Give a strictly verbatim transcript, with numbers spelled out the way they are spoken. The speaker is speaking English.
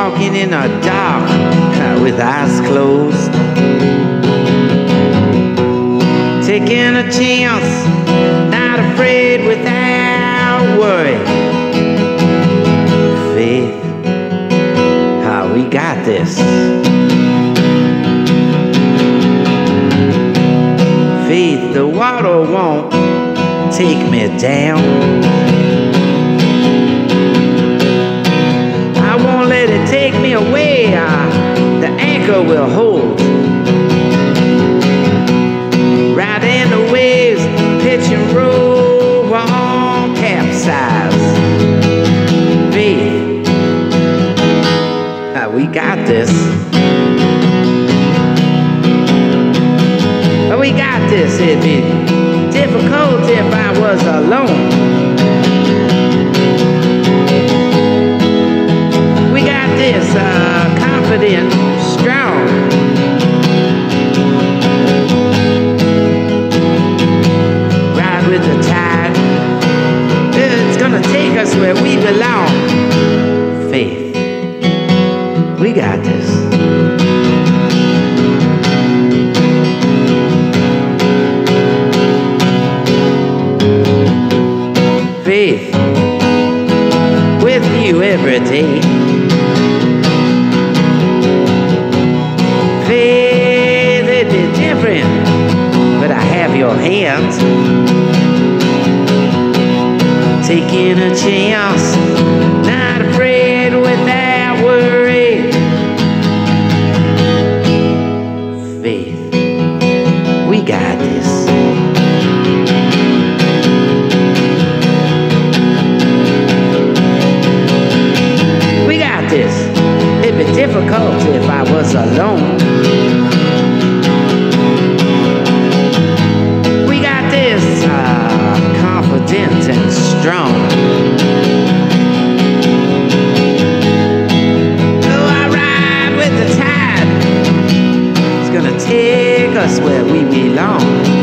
walking in the dark uh, with eyes closed, taking a chance, not afraid, without worry. Faith, how we got this. Faith, the water won't take me down. I won't let it take me away. uh, The anchor will hold. Riding the waves, pitch and roll, won't capsize. Faith, uh, we got this. We got this. It'd be difficult if I was alone. We got this, uh, confident, strong. Ride with the tide. It's gonna take us where we belong. Faith, we got this. Faith, with you every day. Faith, it'd be different, but I have your hands. Taking a chance, not afraid, without worry. Faith, we got this. It'd be difficult if I was alone. We got this, uh, confident and strong. Oh, I ride with the tide. It's gonna take us where we belong.